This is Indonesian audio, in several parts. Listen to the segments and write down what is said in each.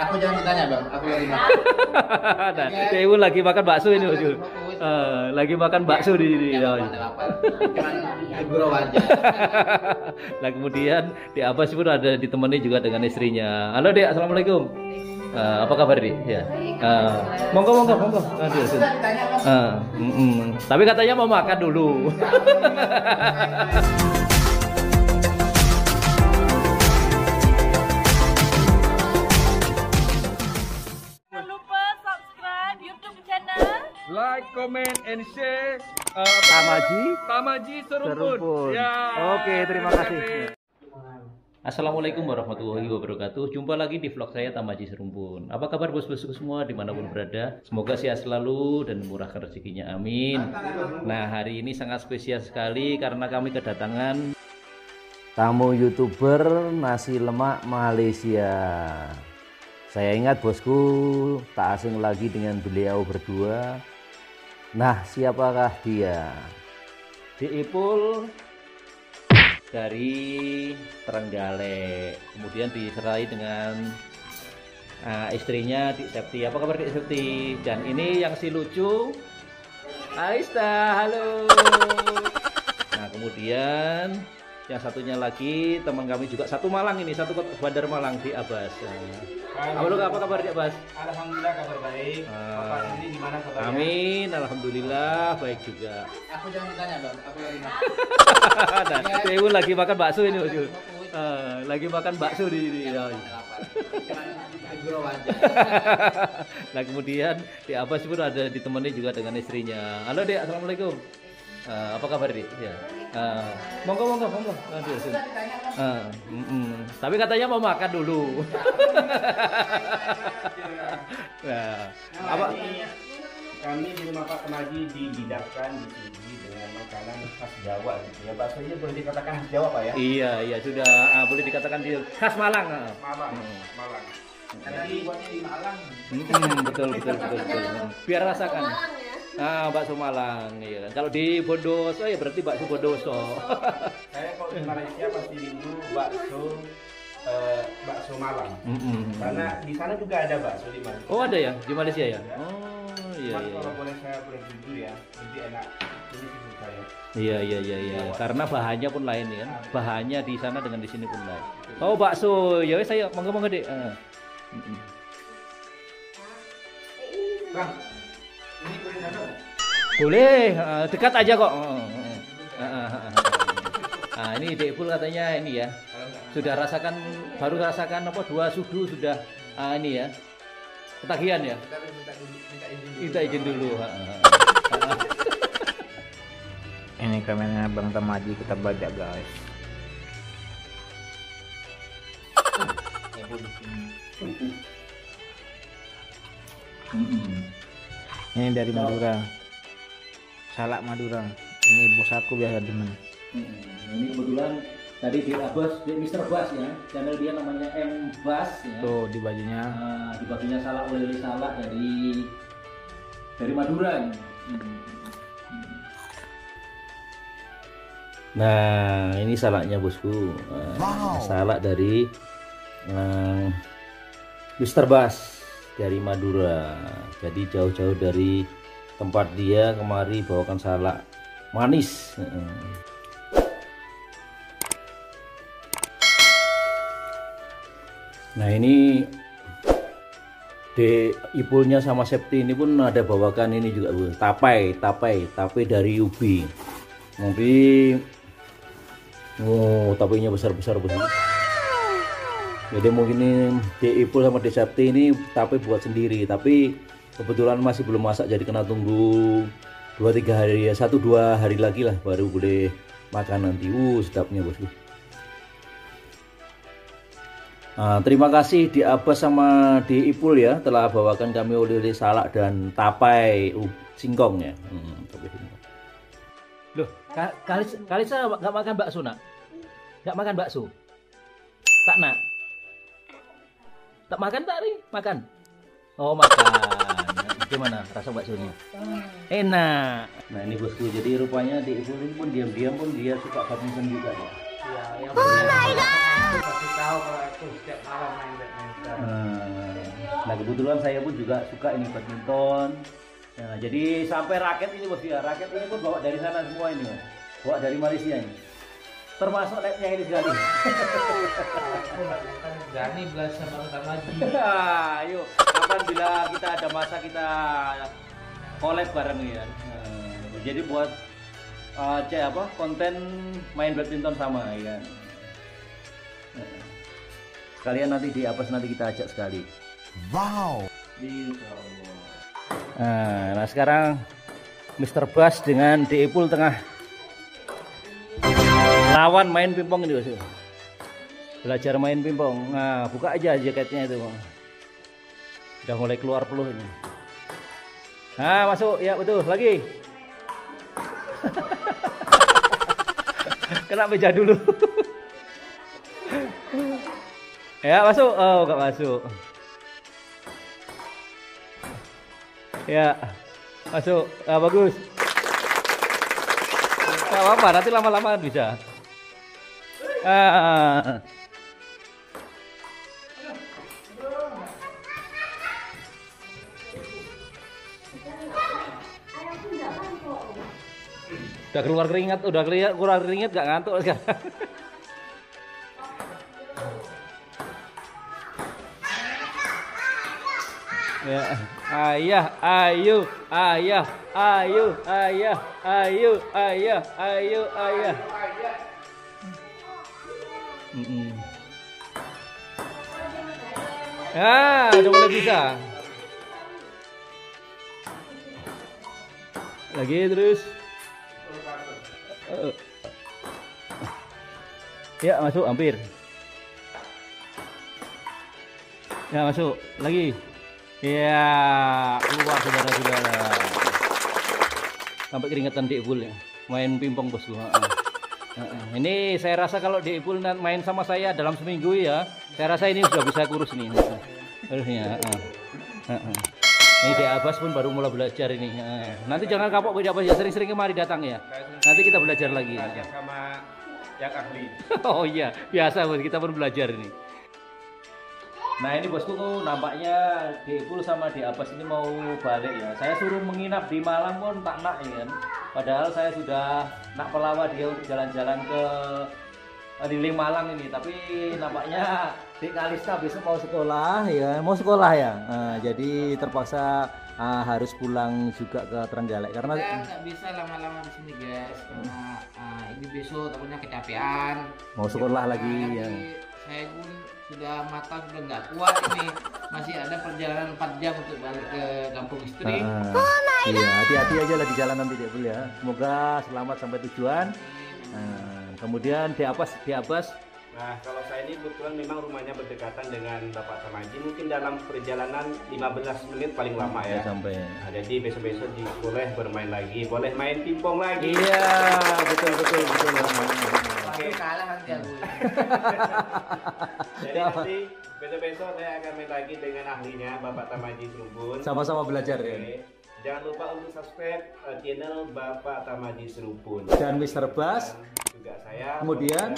Aku jangan ditanya bang, aku lagi makan. Nah, Dewi lagi makan bakso ini Bos Yul. Lagi makan bakso di sini. Cuman gurau aja. Nah kemudian di Abbas pun ada ditemani juga dengan istrinya. Halo Dek, assalamualaikum. Apa kabar Dek? Ya. Monggo. Aduh, tapi katanya mau makan dulu. Jangan lupa subscribe YouTube channel. Like, comment, and share. Tamaji Serumpun. Ya. Oke, terima kasih. Assalamualaikum warahmatullahi wabarakatuh. Jumpa lagi di vlog saya Tamaji Serumpun. Apa kabar bos-bosku semua dimanapun berada? Semoga sehat selalu dan murahkan rezekinya, amin. Nah hari ini sangat spesial sekali karena kami kedatangan tamu YouTuber nasi lemak Malaysia. Saya ingat bosku tak asing lagi dengan beliau berdua. Nah siapakah dia? Diipul dari Trenggalek, kemudian diserai dengan istrinya Dik Septi. Apa kabar Dik Septi? Dan ini yang si lucu Aista, halo. Nah kemudian yang satunya lagi teman kami juga satu Malang ini, satu Bandar Malang di Abbas. Apa kabar Dik Abbas? Alhamdulillah kabar baik. Bapak sendiri gimana kabarnya? Amin, alhamdulillah baik juga. Aku jangan ditanya bang, aku lagi makan. Nah, Dewi lagi makan bakso ini Bos Yul. Lagi makan bakso di sini. Cuman gurau aja. Nah kemudian di Abbas pun ada ditemani juga dengan istrinya. Halo Dek, assalamualaikum. Apa kabar Dek? Ya. Monggo. Aduh, tapi katanya mau makan dulu. Nah, apa? Kami di rumah Pak Tamaji dihidangkan di sini dengan makanan khas Jawa gitu ya. Baksonya boleh dikatakan khas Jawa Pak ya? Iya sudah boleh dikatakan di khas Malang. Malang. Karena dibuatnya di Malang. Betul. Biar rasakan. Bakso Malang, iya. Kalau di Bondowoso ya berarti bakso Bondowoso. Saya kalau di Malaysia pasti rindu bakso Malang. Karena di sana juga ada bakso di Malaysia. Oh ada ya di Malaysia ya? Oh iya. Kalau boleh saya jujur ya, lebih enak ini sih saya. Iya. Karena bahannya pun lain ya kan. Bahannya di sana dengan di sini pun lain. Oh bakso, ya wes saya monggo Dek. Bang, ini boleh nggak? Boleh, dekat aja kok. Ini Dek Ipul katanya ini ya. Sudah rasakan, baru rasakan apa 2 sudu sudah ini ya. Ketagihan ya. Kita izin dulu. Ini kameranya Bang Tamaji, kita bajak guys. Ini dari Madura, salak Madura. Ini bos aku biasa demen. Ini kebetulan tadi di Abbas, di Mr. Bas ya, channel dia namanya M Bas ya. Tuh di bajunya. Di baginya salak oleh salak dari Madura ini. Nah ini salaknya bosku. Salak dari Mr. Bas dari Madura. Jadi jauh-jauh dari tempat dia kemari bawakan salak manis. Nah ini di Ipulnya sama Septi ini pun ada bawakan ini juga Bu. Tapai dari ubi. Nanti tapainya besar-besar begini. Jadi mungkin ini di Ipul sama di Septi ini tapai buat sendiri, tapi kebetulan masih belum masak jadi kena tunggu 2-3 hari ya, 1-2 hari lagi lah baru boleh makan nanti. Sedapnya bosku. Terima kasih di Abbas sama di Ipul ya telah bawakan kami oleh-oleh salak dan tapai singkong ya. Loh, Kalisa nggak makan bakso nak? Nggak makan bakso? Tak nak? Tak makan tak nih? Makan? Oh makan. Gimana rasa baksonya? Enak. Nah ini bosku, jadi rupanya di Ipul ini pun diam-diam pun dia suka badminton juga ya. Yang oh my god. Pasti tahu kalau aku setiap malam main badminton. Nah kebetulan saya pun juga suka ini badminton. Nah, jadi sampai raket ini bos ya, raket ini pun bawa dari sana semua ini mas, bawa dari Malaysia ini. Termasuk netnya ini sekali. Berani belas sama Tamaji. Ayo, kapan bila kita ada masa kita collab bareng ya. Jadi buat konten main badminton sama ya. Sekalian nanti di Apes nanti kita ajak sekali. Wow. Nah sekarang Mr. Bas dengan Deepul tengah lawan main pingpong ini bos. Belajar main pingpong. Nah buka aja jaketnya itu. Udah mulai keluar peluh ini. Nah masuk ya betul lagi. Kena meja dulu. Ya masuk. Oh gak masuk. Ya masuk. Bagus. Gak apa-apa nanti lama-lama bisa. Udah keluar keringat, keluar keringat gak ngantuk sekarang. Ya, ayah, ayo, ayah, ayo, ayah, ayo, ayah, ayo, ayah. Ya, udah mulai bisa. Lagi terus. Ya masuk hampir. Ya masuk lagi. Ya keluar saudara-saudara. Sampai keringetan Deepul ya. Main pingpong bosku. Ini saya rasa kalau Deepul main sama saya dalam seminggu ya, saya rasa ini sudah bisa kurus nih. Harusnya. Ini Dek Abbas pun baru mulai belajar ini. Nanti jangan kapok Dek Abbas ya, sering-sering kemari datang ya. Nanti kita belajar lagi. Sama yang ahli. Oh iya, biasa bos, kita pun belajar ini. Nah ini bosku tuh nampaknya Deepul sama Dek Abbas ini mau balik ya. Saya suruh menginap di Malang pun tak nak ya kan. Padahal saya sudah nak pelawak dia untuk jalan-jalan ke keliling Malang ini, tapi nampaknya Dek Kalista besok mau sekolah ya, jadi terpaksa harus pulang juga ke Trenggalek karena Saya nggak bisa lama-lama di sini guys, karena ini besok takutnya kecapean. mau sekolah lagi ya. Saya pun sudah mata sudah nggak kuat ini, masih ada perjalanan 4 jam untuk balik ke kampung istri. Iya, hati-hati aja lah di jalan nanti Dek Bul ya. Semoga selamat sampai tujuan. Kemudian Dek Abbas. Nah, kalau saya ini kebetulan memang rumahnya berdekatan dengan Bapak Tamaji, mungkin dalam perjalanan 15 menit paling lama ya. Sampai. Nah, jadi besok-besok boleh bermain lagi, boleh main pingpong lagi. Iya, betul. Oke. Kalah nanti aku. Jadi nanti besok-besok saya akan main lagi dengan ahlinya Bapak Tamaji Serubun. Sama-sama belajar ya. Oke. Jangan lupa untuk subscribe channel Bapak Tamaji Serubun Dan Mr. Bas. Juga saya. Kemudian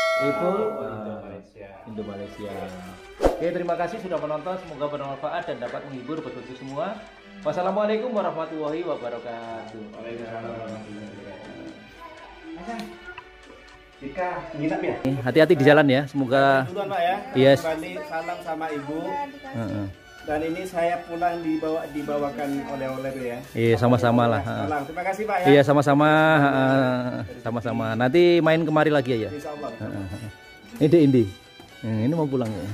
Indo Malaysia. Oke, terima kasih sudah menonton. Semoga bermanfaat dan dapat menghibur betul-betul semua. Wassalamualaikum warahmatullahi wabarakatuh. Waalaikumsalam warahmatullahi wabarakatuh. Jika nginap ya. Hati-hati di jalan ya. Semoga. Duluan Pak ya. Yes. Kembali salam sama Ibu. Dan ini saya pulang dibawakan oleh-oleh ya. Iya, sama-sama lah. Salam. Terima kasih Pak ya. Iya, sama-sama. Sama-sama. Nanti main kemari lagi ya. Insya Allah. Ini. Ini mau pulang ya.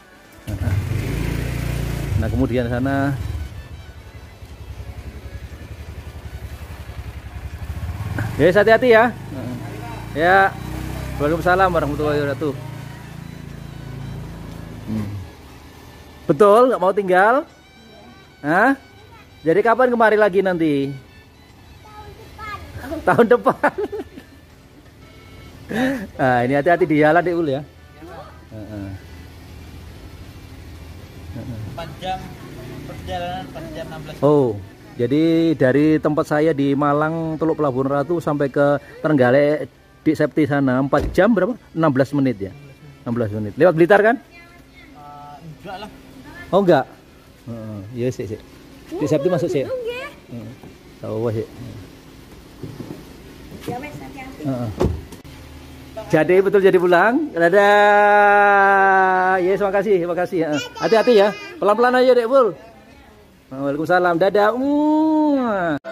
Nah, kemudian sana. Ya, hati-hati ya. Ya. Waalaikumsalam warahmatullahi wabarakatuh. Betul, nggak mau tinggal? Hah? Jadi kapan kemari lagi nanti? Tahun depan. Nah, ini hati-hati di jalan Dek Ul ya. 4 jam perjalanan, 4 jam 16. Oh, jadi dari tempat saya di Malang Teluk Pelabuhan Ratu sampai ke Trenggalek di Septi sana 4 jam berapa? 16 menit ya. 16 menit. Lewat Blitar kan? Enggak lah. Oh enggak. Ya sik. Sik Sabtu masuk sik. Tahu sik. Ya wes hati-hati. Jadi betul jadi pulang. Dadah. Yes, terima kasih. Hati-hati ya. Pelan-pelan aja, Dek Bul. Waalaikumsalam. Dadah.